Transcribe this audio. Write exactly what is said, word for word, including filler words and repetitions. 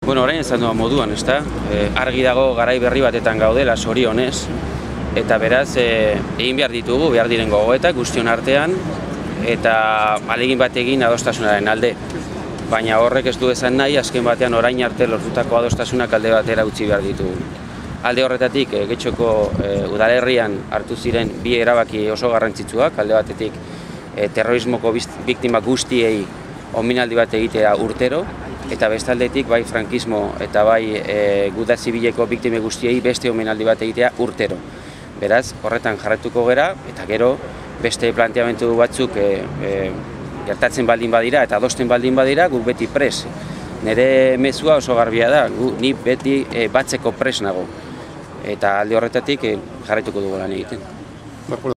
Bueno, orain ezan duan moduan, ezta? E, argi dago garai berri batetan gaudela, zorionez, eta beraz, e, egin behar ditugu, behar diren gogoetak guztion artean, eta ahalegin bat egin adostasunaren alde. Baina horrek ez du esan nahi, azken batean orain arte lortutako adostasunak alde batera utzi behar ditugu. Alde horretatik, e, Getxoko e, udalerrian hartu ziren bi erabaki oso garrantzitsuak, alde batetik e, terrorismoko biktima guztiei omenaldi bat egitea urtero, eta bestaldetik bai frankismo eta bai e, guda zibileko biktime guztiei beste omenaldi bat egitea urtero. Beraz, horretan jarratuko gera, eta gero beste planteamendu batzuk e, e, gertatzen baldin badira eta adosten baldin badira, guk beti pres. Nire mezua oso garbia da, gu, ni beti e, batzeko pres nago. Eta alde horretatik e, jarraituko dugu lan egiten.